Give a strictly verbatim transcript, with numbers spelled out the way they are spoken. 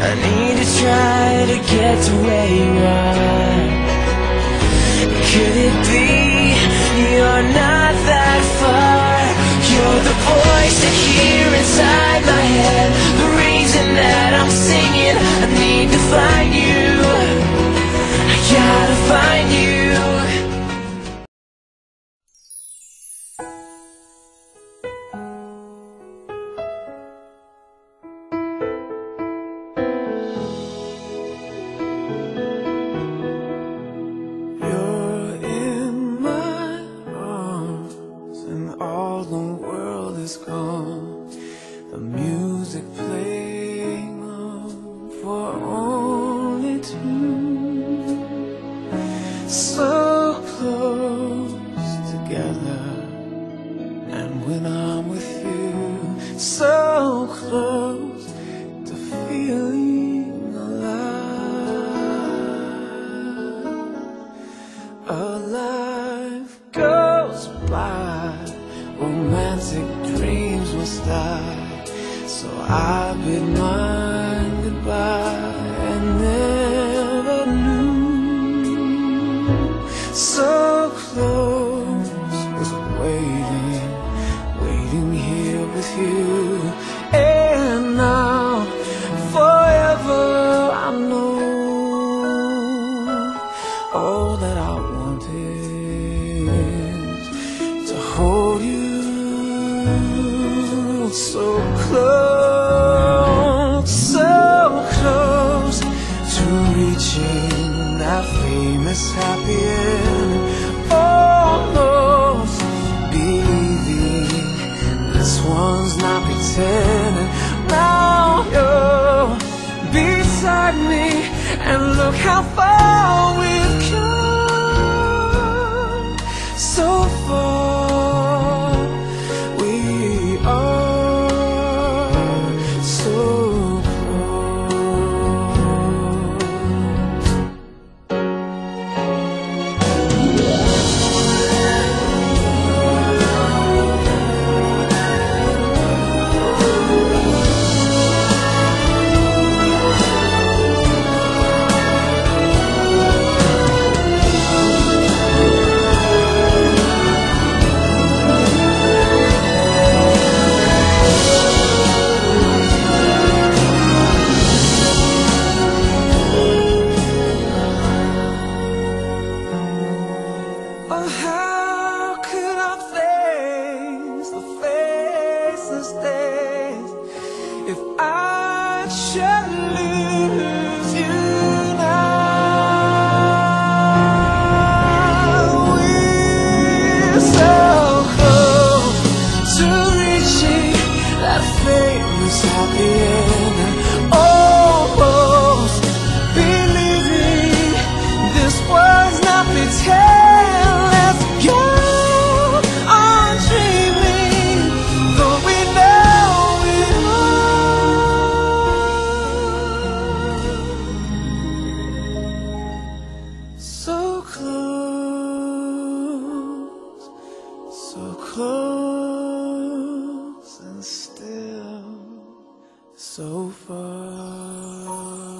I need to try to get to where you are. Could it be you're not that far? You're the voice I hear inside my head, the reason that I'm singing. I need to find you, I gotta find you. Gone, the music playing on for only two, so close together. And when I'm with you, so close to feeling alive. A life goes by, romantic dreams must die, so I bid mine goodbye and never knew. So close, was waiting, waiting here with you. And now, forever, I know all that I wanted to hold you. So close, so close to reaching that famous happy end. Almost believing this one's not pretending. Now you're beside me, and look how far we've come. So far we are. How could I face the faceless days if I should lose you now? We're so close to reaching that famous happy end, and almost believing this was not pretend. So close, so close, and still so far.